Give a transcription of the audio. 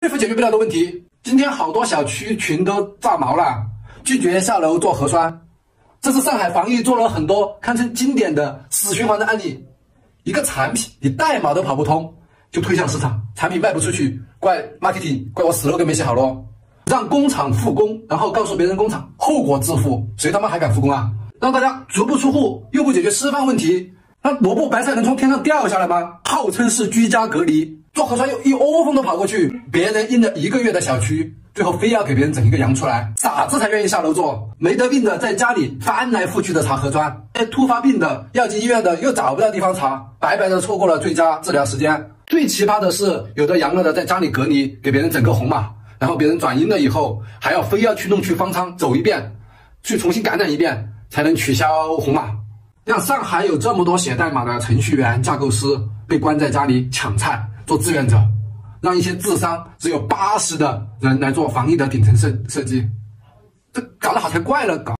对付解决不了的问题。今天好多小区群都炸毛了，拒绝下楼做核酸。这是上海防疫做了很多堪称经典的死循环的案例。一个产品你代码都跑不通，就推向市场，产品卖不出去，怪 marketing， 怪我 slogan 没写好咯。让工厂复工，然后告诉别人工厂后果自负，谁他妈还敢复工啊？让大家足不出户，又不解决吃饭问题，那萝卜白菜能从天上掉下来吗？号称是居家隔离，做核酸又一窝蜂都跑过去，别人印了1个月的小区，最后非要给别人整一个阳出来，傻子才愿意下楼做。没得病的在家里翻来覆去的查核酸，突发病的要进医院的又找不到地方查，白白的错过了最佳治疗时间。最奇葩的是，有的阳了的在家里隔离，给别人整个红码，然后别人转阴了以后，还要非要去弄去方舱走一遍，去重新感染一遍，才能取消红码。让上海有这么多写代码的程序员、架构师被关在家里抢菜做志愿者，让一些智商只有80的人来做防疫的顶层设计，这搞得好才怪了，搞。